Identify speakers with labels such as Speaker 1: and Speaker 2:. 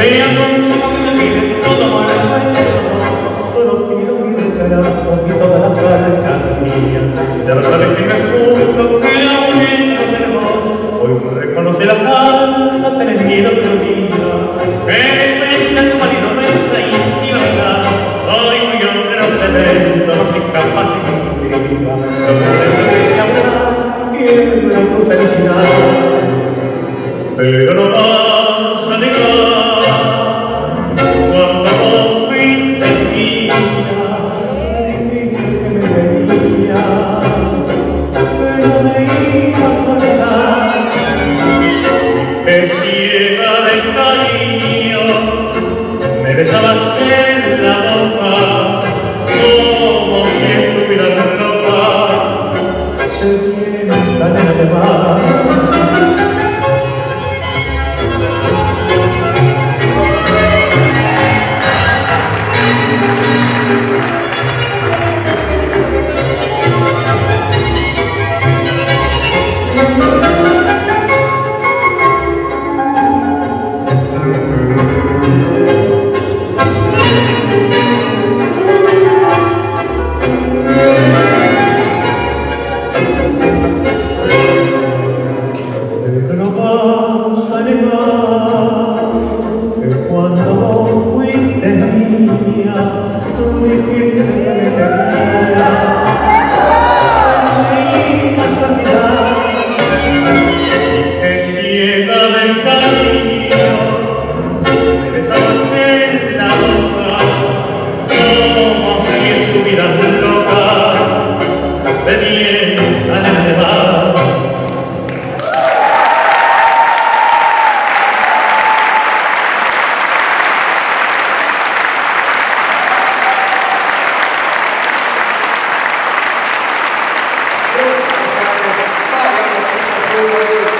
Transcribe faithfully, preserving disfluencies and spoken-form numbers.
Speaker 1: Sea como que me mire todo mal, solo quiero mi regalar y toda la carga mía. Ya lo sabes que me juro que aún no tenemos. Hoy reconoce la falta, tenés miedo de lo mío. Pero es tu marido nuestra intimidad. Soy muy hombre, no te vendo, no soy capaz de mentir. Lo que tengo que hablar, quiero ver tu felicidad. Pero no vas a negar cuando vos fuiste mía, dijiste que me veía, pero me ibas a olvidar. Que ciega de cariño me besabas en la boca, como si estuvieras loca. Se viene esta nena de mar.
Speaker 2: Gracias.